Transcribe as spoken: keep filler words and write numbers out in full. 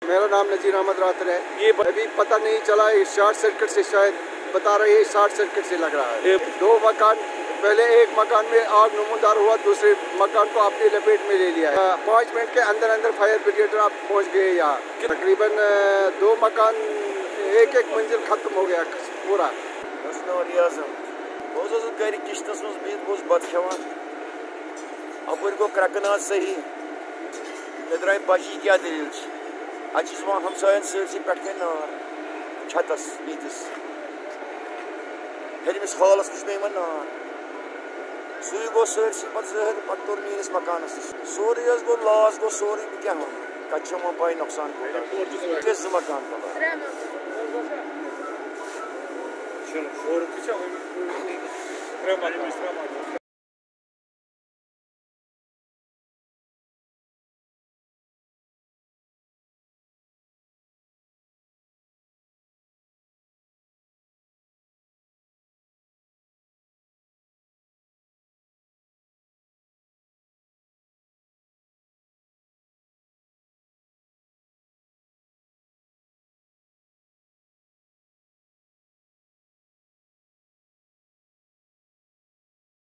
मेरा नाम नजीर अहमद रातर है। ये अभी पता नहीं चला, शॉर्ट सर्किट से शायद बता रहे हैं, शॉर्ट सर्किट से लग रहा है। दो मकान, पहले एक मकान में आग नमूदार हुआ, दूसरे मकान को अपनी लपेट में ले लिया है। पाँच मिनट के अंदर अंदर फायर ब्रिगेड आप पहुँच गए यहाँ। तकरीबन दो मकान, एक एक मंजिल खत्म हो गया पूरा। गर किचनस मज बिहत बत खान अपर गो क्रकना सही मे द्राय बची क्या दलील अत हमसायन सरसी पे नार छतस नीतिस हेलमिस हालस वो इन नार सू गो सरसी पे जहर पे तोर मीस मकान सोरे गो लास गो सोरे बह क्या वन कत पाई नुकसान कोत जो मकान Şöyle, doğru kısa, öyle, öyle, öyle, öyle, öyle, öyle, öyle,